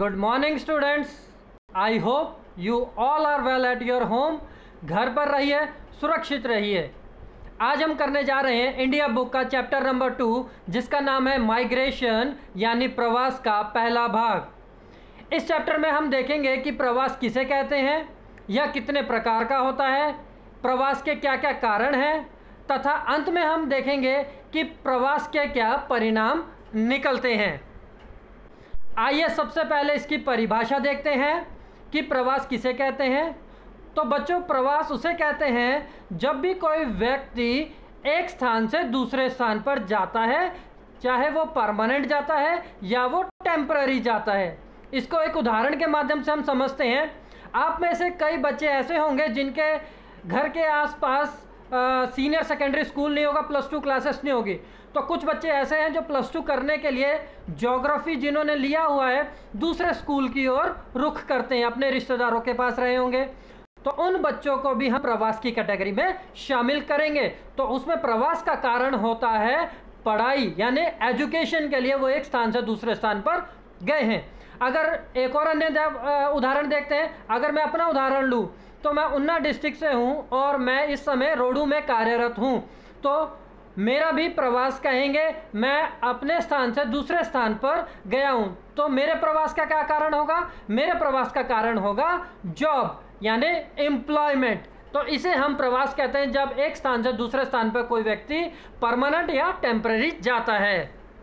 Good morning students, I hope you all are well at your home. घर पर रहिए, सुरक्षित रहिए। आज हम करने जा रहे हैं इंडिया बुक का चैप्टर नंबर 2 जिसका नाम है माइग्रेशन यानी प्रवास का पहला भाग। इस चैप्टर में हम देखेंगे कि प्रवास किसे कहते हैं, यह कितने प्रकार का होता है, प्रवास के क्या क्या कारण हैं तथा अंत में हम देखेंगे कि प्रवास के क्या परिणाम निकलते हैं। आइए सबसे पहले इसकी परिभाषा देखते हैं कि प्रवास किसे कहते हैं। तो बच्चों, प्रवास उसे कहते हैं जब भी कोई व्यक्ति एक स्थान से दूसरे स्थान पर जाता है, चाहे वो परमानेंट जाता है या वो टेम्पररी जाता है। इसको एक उदाहरण के माध्यम से हम समझते हैं। आप में से कई बच्चे ऐसे होंगे जिनके घर के आसपास सीनियर सेकेंडरी स्कूल नहीं होगा, +2 क्लासेस नहीं होगी। तो कुछ बच्चे ऐसे हैं जो +2 करने के लिए ज्योग्राफी जिन्होंने लिया हुआ है दूसरे स्कूल की ओर रुख करते हैं, अपने रिश्तेदारों के पास रहे होंगे। तो उन बच्चों को भी हम प्रवास की कैटेगरी में शामिल करेंगे। तो उसमें प्रवास का कारण होता है पढ़ाई, यानी एजुकेशन के लिए वो एक स्थान से दूसरे स्थान पर गए हैं। अगर एक और अन्य उदाहरण देखते हैं, अगर मैं अपना उदाहरण लूँ तो मैं उन्ना डिस्ट्रिक्ट से हूँ और मैं इस समय रोडू में कार्यरत हूँ। तो मेरा भी प्रवास कहेंगे, मैं अपने स्थान से दूसरे स्थान पर गया हूँ। तो मेरे प्रवास का क्या कारण होगा? मेरे प्रवास का कारण होगा जॉब यानी एम्प्लॉयमेंट। तो इसे हम प्रवास कहते हैं जब एक स्थान से दूसरे स्थान पर कोई व्यक्ति परमानेंट या टेम्पररी जाता है।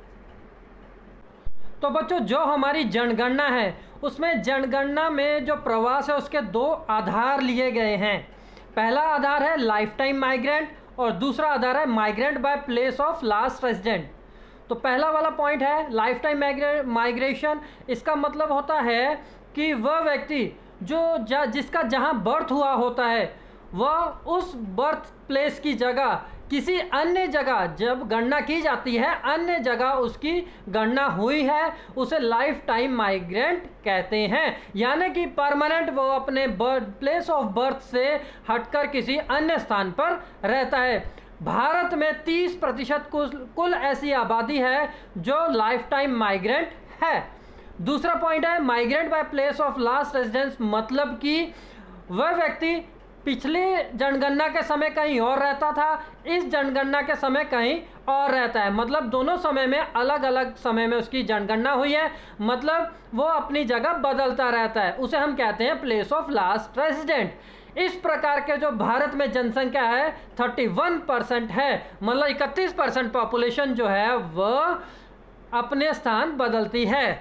तो बच्चों, जो हमारी जनगणना है उसमें जनगणना में जो प्रवास है उसके 2 आधार लिए गए हैं। पहला आधार है लाइफ टाइम माइग्रेंट और दूसरा आधार है migrant by place of last resident. तो पहला वाला पॉइंट है लाइफ टाइम माइग्रेशन। इसका मतलब होता है कि वह व्यक्ति जो जिसका जहाँ बर्थ हुआ होता है वह उस बर्थ प्लेस की जगह किसी अन्य जगह जब गणना की जाती है, अन्य जगह उसकी गणना हुई है, उसे लाइफ टाइम माइग्रेंट कहते हैं। यानी कि परमानेंट वो अपने प्लेस ऑफ बर्थ से हटकर किसी अन्य स्थान पर रहता है। भारत में 30% कुल ऐसी आबादी है जो लाइफ टाइम माइग्रेंट है। दूसरा पॉइंट है migrant by place of last residence, मतलब कि वह व्यक्ति पिछले जनगणना के समय कहीं और रहता था, इस जनगणना के समय कहीं और रहता है। मतलब दोनों समय में अलग अलग समय में उसकी जनगणना हुई है, मतलब वो अपनी जगह बदलता रहता है। उसे हम कहते हैं प्लेस ऑफ लास्ट रेजिडेंट। इस प्रकार के जो भारत में जनसंख्या है 31% है, मतलब 31% पॉपुलेशन जो है वह अपने स्थान बदलती है।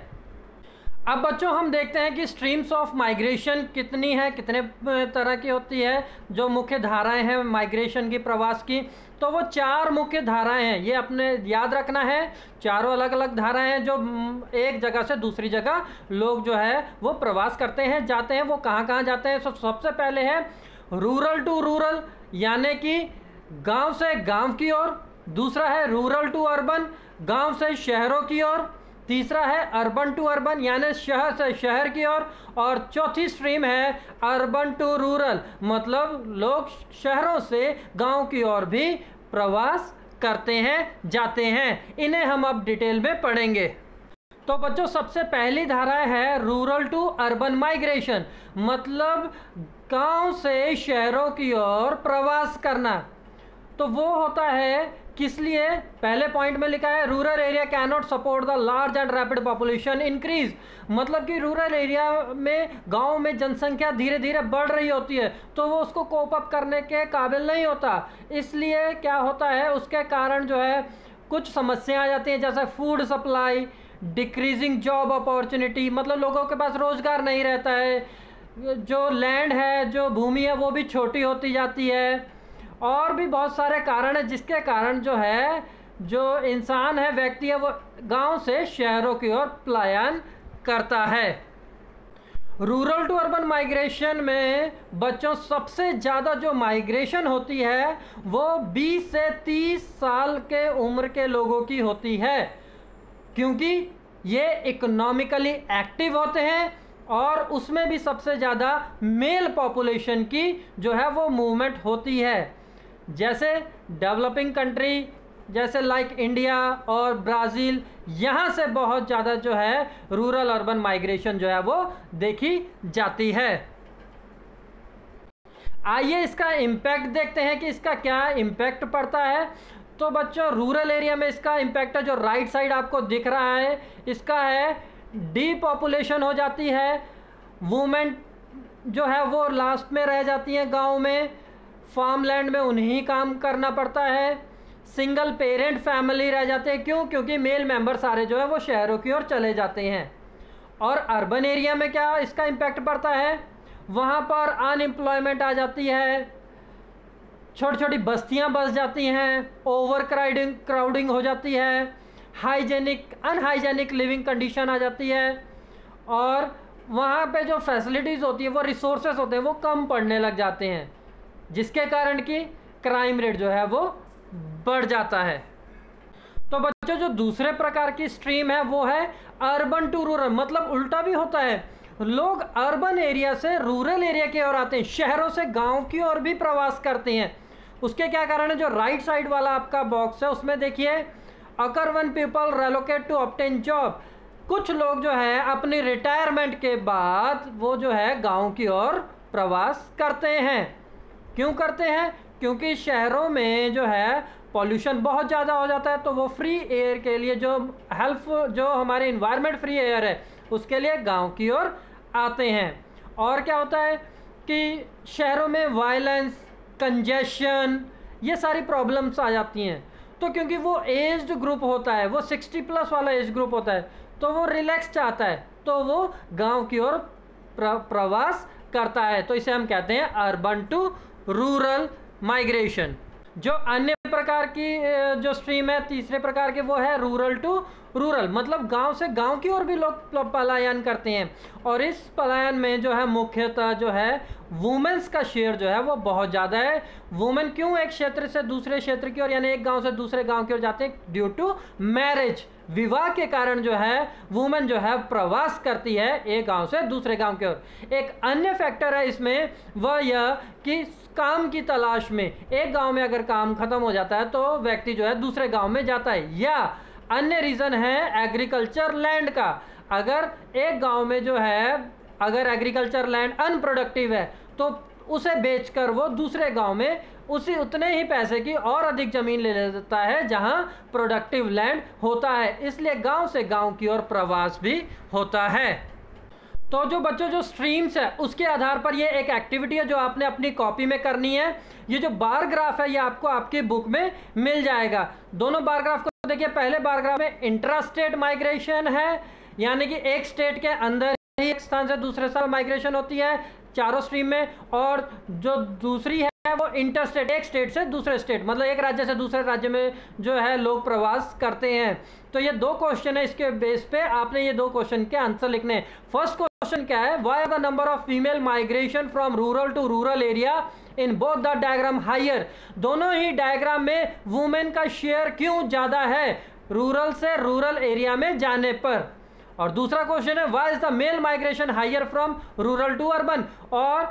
अब बच्चों, हम देखते हैं कि स्ट्रीम्स ऑफ माइग्रेशन कितनी है, कितने तरह की होती है। जो मुख्य धाराएं हैं माइग्रेशन की, प्रवास की, तो वो 4 मुख्य धाराएं हैं। ये अपने याद रखना है, चारों अलग अलग धाराएं हैं जो एक जगह से दूसरी जगह लोग जो है वो प्रवास करते हैं, जाते हैं। वो कहाँ कहाँ जाते हैं? सबसे पहले है रूरल टू रूरल, यानी कि गाँव से गाँव की ओर। दूसरा है रूरल टू अर्बन, गाँव से शहरों की ओर। तीसरा है अर्बन टू अर्बन, यानी शहर से शहर की ओर। और चौथी स्ट्रीम है अर्बन टू रूरल, मतलब लोग शहरों से गांव की ओर भी प्रवास करते हैं, जाते हैं। इन्हें हम अब डिटेल में पढ़ेंगे। तो बच्चों, सबसे पहली धारा है रूरल टू अर्बन माइग्रेशन, मतलब गांव से शहरों की ओर प्रवास करना। तो वो होता है किस लिए? पहले पॉइंट में लिखा है rural area can not support the large and rapid population increase, मतलब कि रूरल एरिया में, गांव में जनसंख्या धीरे धीरे बढ़ रही होती है तो वो उसको कोप अप करने के काबिल नहीं होता। इसलिए क्या होता है, उसके कारण जो है कुछ समस्याएं आ जाती हैं, जैसे food supply, decreasing job opportunity, मतलब लोगों के पास रोजगार नहीं रहता है, जो लैंड है, जो भूमि है वो भी छोटी होती जाती है, और भी बहुत सारे कारण हैं जिसके कारण जो है जो इंसान है, व्यक्ति है, वो गांव से शहरों की ओर पलायन करता है। रूरल टू अर्बन माइग्रेशन में बच्चों सबसे ज़्यादा जो माइग्रेशन होती है वो 20 से 30 साल के उम्र के लोगों की होती है, क्योंकि ये इकोनॉमिकली एक्टिव होते हैं और उसमें भी सबसे ज़्यादा मेल पॉपुलेशन की जो है वो मूवमेंट होती है। जैसे डेवलपिंग कंट्री जैसे लाइक इंडिया और ब्राज़ील, यहाँ से बहुत ज़्यादा जो है रूरल अर्बन माइग्रेशन जो है वो देखी जाती है। आइए इसका इम्पैक्ट देखते हैं कि इसका क्या इम्पैक्ट पड़ता है। तो बच्चों रूरल एरिया में इसका इम्पैक्ट है, जो राइट साइड आपको दिख रहा है, इसका है डीपॉपुलेशन हो जाती है, वुमेन जो है वो लास्ट में रह जाती हैं गांव में, फार्म लैंड में उन्हीं काम करना पड़ता है, सिंगल पेरेंट फैमिली रह जाते हैं। क्यों? क्योंकि मेल मेंबर सारे जो है वो शहरों की ओर चले जाते हैं। और अर्बन एरिया में क्या इसका इम्पैक्ट पड़ता है, वहाँ पर अनएम्प्लॉयमेंट आ जाती है, छोटी छोटी बस्तियाँ बस जाती हैं, ओवर क्राउडिंग हो जाती है, अनहाइजेनिक लिविंग कंडीशन आ जाती है, और वहाँ पे जो फैसिलिटीज़ होती है वो रिसोर्सेज होते हैं वो कम पड़ने लग जाते हैं, जिसके कारण कि क्राइम रेट जो है वो बढ़ जाता है। तो बच्चों जो दूसरे प्रकार की स्ट्रीम है वो है अर्बन टू रूरल, मतलब उल्टा भी होता है, लोग अर्बन एरिया से रूरल एरिया की ओर आते हैं, शहरों से गांव की ओर भी प्रवास करते हैं। उसके क्या कारण है, जो राइट साइड वाला आपका बॉक्स है उसमें देखिए, occur when people relocate to obtain job, कुछ लोग जो है अपनी रिटायरमेंट के बाद वो जो है गांव की ओर प्रवास करते हैं। क्यों करते हैं? क्योंकि शहरों में जो है पॉल्यूशन बहुत ज़्यादा हो जाता है, तो वो फ्री एयर के लिए जो हमारे इन्वायरमेंट फ्री एयर है उसके लिए गांव की ओर आते हैं। और क्या होता है कि शहरों में वायलेंस, कंजेशन, ये सारी प्रॉब्लम्स आ जाती हैं। तो क्योंकि वो एज्ड ग्रुप होता है, वो 60+ वाला एज ग्रुप होता है, तो वो रिलैक्स चाहता है, तो वो गांव की ओर प्रवास करता है। तो इसे हम कहते हैं अर्बन टू रूरल माइग्रेशन। जो अन्य प्रकार की जो स्ट्रीम है तीसरे प्रकार के, वो है रूरल टू रूरल, मतलब गांव से गांव की ओर भी लोग पलायन करते हैं। और इस पलायन में जो है मुख्यतः जो है वुमेन्स का शेयर जो है वो बहुत ज़्यादा है। वुमेन क्यों एक क्षेत्र से दूसरे क्षेत्र की ओर, यानी एक गांव से दूसरे गांव की ओर जाते हैं? ड्यू टू मैरिज, विवाह के कारण जो है वुमेन जो है प्रवास करती है एक गांव से दूसरे गांव की ओर। एक अन्य फैक्टर है इसमें, वह यह कि काम की तलाश में, एक गांव में अगर काम खत्म हो जाता है तो व्यक्ति जो है दूसरे गांव में जाता है। या अन्य रीज़न है एग्रीकल्चर लैंड का, अगर एक गांव में जो है अगर एग्रीकल्चर लैंड अनप्रोडक्टिव है तो उसे बेचकर वो दूसरे गांव में उतने ही पैसे की और अधिक ज़मीन ले लेता है जहां प्रोडक्टिव लैंड होता है। इसलिए गांव से गांव की ओर प्रवास भी होता है। तो जो बच्चों जो स्ट्रीम्स है उसके आधार पर ये एक एक्टिविटी है जो आपने अपनी कॉपी में करनी है। ये जो बार ग्राफ है ये आपको आपकी बुक में मिल जाएगा। दोनों बार ग्राफ को देखिए, पहले बार ग्राफ में इंट्रा स्टेट माइग्रेशन है, यानी कि एक स्टेट के अंदर ही एक स्थान से दूसरे स्थान माइग्रेशन होती है चारों स्ट्रीम में। और जो दूसरी है वो इंटर स्टेट, एक स्टेट से दूसरे स्टेट, मतलब एक राज्य से दूसरे राज्य में जो है लोग प्रवास करते हैं। तो ये दो क्वेश्चन है, इसके बेस पे आपने ये दो क्वेश्चन के आंसर लिखने हैं। फर्स्ट क्वेश्चन क्या है, why are the number of female migration from rural to rural area in both the diagram higher. दोनों ही डायग्राम में वुमेन का शेयर क्यों ज्यादा है रूरल से रूरल एरिया में जाने पर। और दूसरा क्वेश्चन है, why is the male migration higher from rural to urban, और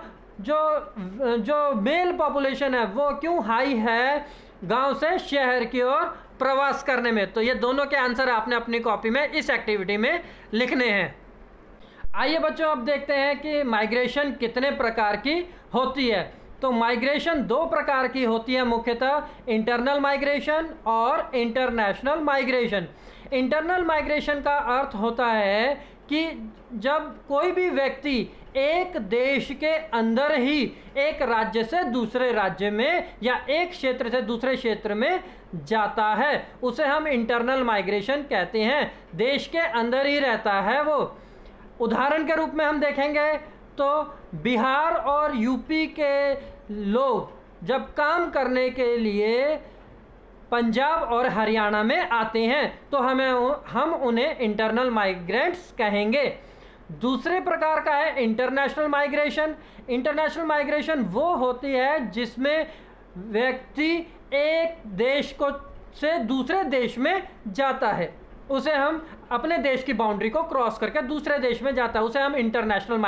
जो मेल पॉपुलेशन है वो क्यों हाई है गांव से शहर की ओर प्रवास करने में। तो ये दोनों के आंसर आपने अपनी कॉपी में इस एक्टिविटी में लिखने हैं। आइए बच्चों अब देखते हैं कि माइग्रेशन कितने प्रकार की होती है। तो माइग्रेशन दो प्रकार की होती है मुख्यतः, इंटरनल माइग्रेशन और इंटरनेशनल माइग्रेशन। इंटरनल माइग्रेशन का अर्थ होता है कि जब कोई भी व्यक्ति एक देश के अंदर ही एक राज्य से दूसरे राज्य में या एक क्षेत्र से दूसरे क्षेत्र में जाता है, उसे हम इंटरनल माइग्रेशन कहते हैं। देश के अंदर ही रहता है वो। उदाहरण के रूप में हम देखेंगे तो बिहार और यूपी के लोग जब काम करने के लिए पंजाब और हरियाणा में आते हैं तो हम उन्हें इंटरनल माइग्रेंट्स कहेंगे। दूसरे प्रकार का है इंटरनेशनल माइग्रेशन। इंटरनेशनल माइग्रेशन वो होती है जिसमें व्यक्ति एक देश से दूसरे देश में जाता है, उसे हम अपने देश की बाउंड्री को क्रॉस करके दूसरे देश में जाता है, उसे हम इंटरनेशनल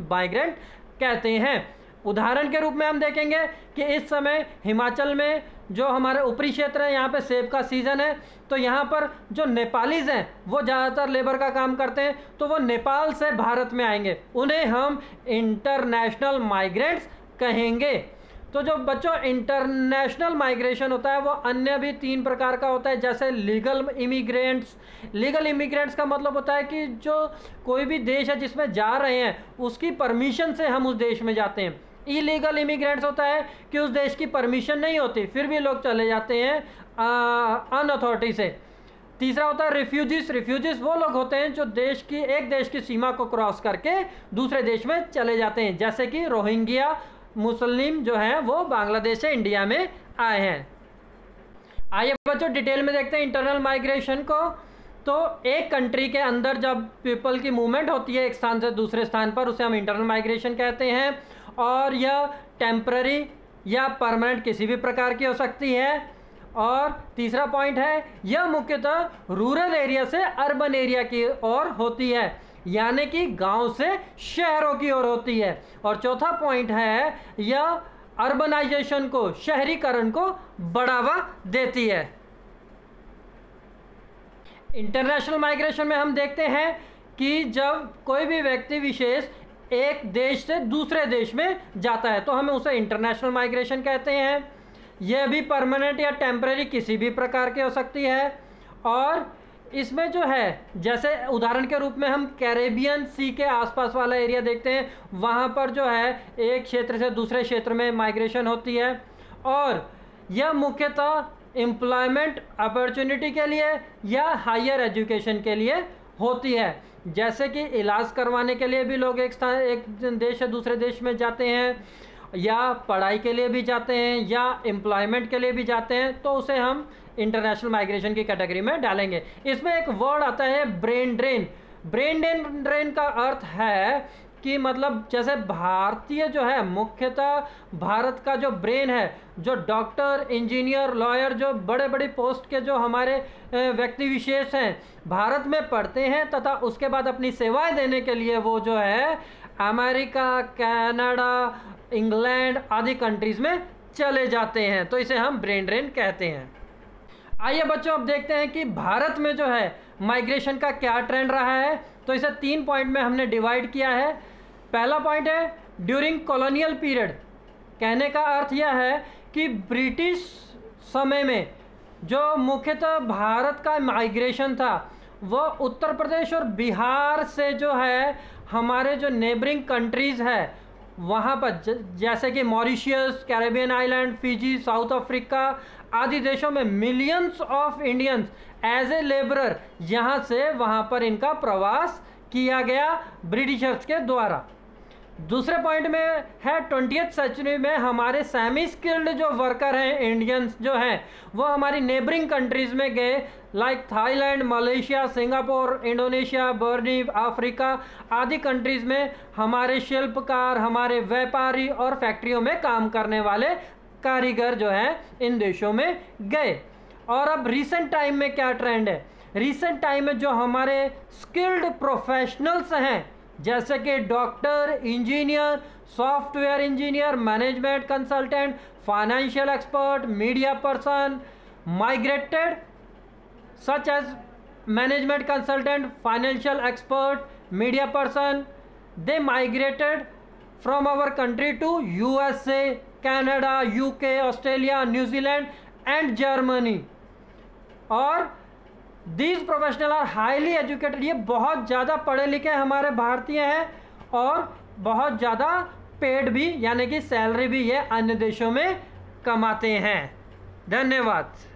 माइग्रेंट कहते हैं। उदाहरण के रूप में हम देखेंगे कि इस समय हिमाचल में जो हमारे ऊपरी क्षेत्र है, यहाँ पे सेब का सीज़न है, तो यहाँ पर जो नेपालीज हैं वो ज़्यादातर लेबर का काम करते हैं, तो वो नेपाल से भारत में आएंगे, उन्हें हम इंटरनेशनल माइग्रेंट्स कहेंगे। तो जो बच्चों इंटरनेशनल माइग्रेशन होता है वो अन्य भी 3 प्रकार का होता है, जैसे लीगल इमिग्रेंट्स। लीगल इमिग्रेंट्स का मतलब होता है कि जो कोई भी देश है जिसमें जा रहे हैं उसकी परमिशन से हम उस देश में जाते हैं। इलीगल इमिग्रेंट्स होता है कि उस देश की परमिशन नहीं होती फिर भी लोग चले जाते हैं अनअथॉरिटी से। तीसरा होता है रिफ्यूजीज। रिफ्यूजीज वो लोग होते हैं जो एक देश की सीमा को क्रॉस करके दूसरे देश में चले जाते हैं, जैसे कि रोहिंग्या मुस्लिम जो हैं वो बांग्लादेश से इंडिया में आए हैं। आइए बच्चों डिटेल में देखते हैं इंटरनल माइग्रेशन को। तो एक कंट्री के अंदर जब पीपल की मूवमेंट होती है एक स्थान से दूसरे स्थान पर, उसे हम इंटरनल माइग्रेशन कहते हैं, और यह टेम्पररी या परमानेंट किसी भी प्रकार की हो सकती है। और तीसरा पॉइंट है यह मुख्यतः रूरल एरिया से अर्बन एरिया की ओर होती है, यानी कि गांव से शहरों की ओर होती है। और चौथा पॉइंट है यह अर्बनाइजेशन को, शहरीकरण को बढ़ावा देती है। इंटरनेशनल माइग्रेशन में हम देखते हैं कि जब कोई भी व्यक्ति विशेष एक देश से दूसरे देश में जाता है तो हमें उसे इंटरनेशनल माइग्रेशन कहते हैं। यह भी परमानेंट या टेम्परेरी किसी भी प्रकार की हो सकती है। और इसमें जो है जैसे उदाहरण के रूप में हम कैरेबियन सी के आसपास वाला एरिया देखते हैं, वहाँ पर जो है एक क्षेत्र से दूसरे क्षेत्र में माइग्रेशन होती है, और यह मुख्यतः एम्प्लॉयमेंट अपॉर्चुनिटी के लिए या हायर एजुकेशन के लिए होती है। जैसे कि इलाज करवाने के लिए भी लोग एक देश से दूसरे देश में जाते हैं, या पढ़ाई के लिए भी जाते हैं, या एम्प्लॉयमेंट के लिए भी जाते हैं, तो उसे हम इंटरनेशनल माइग्रेशन की कैटेगरी में डालेंगे। इसमें एक वर्ड आता है ब्रेन ड्रेन। ब्रेन ड्रेन का अर्थ है कि मतलब जैसे भारतीय जो है मुख्यतः भारत का जो ब्रेन है, जो डॉक्टर, इंजीनियर, लॉयर, जो बड़े बड़े पोस्ट के जो हमारे व्यक्ति विशेष हैं भारत में पढ़ते हैं तथा उसके बाद अपनी सेवाएं देने के लिए वो जो है अमेरिका, कनाडा, इंग्लैंड आदि कंट्रीज़ में चले जाते हैं, तो इसे हम ब्रेन ड्रेन कहते हैं। आइए बच्चों अब देखते हैं कि भारत में जो है माइग्रेशन का क्या ट्रेंड रहा है। तो इसे 3 पॉइंट में हमने डिवाइड किया है। पहला पॉइंट है ड्यूरिंग कॉलोनियल पीरियड। कहने का अर्थ यह है कि ब्रिटिश समय में जो मुख्यतः भारत का माइग्रेशन था वह उत्तर प्रदेश और बिहार से जो है हमारे जो नेबरिंग कंट्रीज़ है वहाँ पर जैसे कि Mauritius, Caribbean island, Fiji, South Africa आदि देशों में millions of Indians as a labourer यहाँ से वहाँ पर इनका प्रवास किया गया ब्रिटिशर्स के द्वारा। दूसरे पॉइंट में है 20th सेंचुरी में हमारे सेमी स्किल्ड जो वर्कर हैं इंडियंस जो हैं वो हमारी नेबरिंग कंट्रीज़ में गए, like Thailand, Malaysia, Singapore, Indonesia, Brunei, Africa आदि कंट्रीज़ में हमारे शिल्पकार, हमारे व्यापारी और फैक्ट्रियों में काम करने वाले कारीगर जो हैं इन देशों में गए। और अब रिसेंट टाइम में क्या ट्रेंड है? रिसेंट टाइम में जो हमारे स्किल्ड प्रोफेशनल्स हैं जैसे कि doctor, engineer, software engineer, management consultant, financial expert, media person migrated such as management consultant, financial expert, media person, they migrated from our country to USA, Canada, UK, Australia, New Zealand and Germany. और these professional are highly educated. ये बहुत ज़्यादा पढ़े लिखे हमारे भारतीय हैं और बहुत ज़्यादा पेड भी यानी कि सैलरी भी ये अन्य देशों में कमाते हैं। धन्यवाद।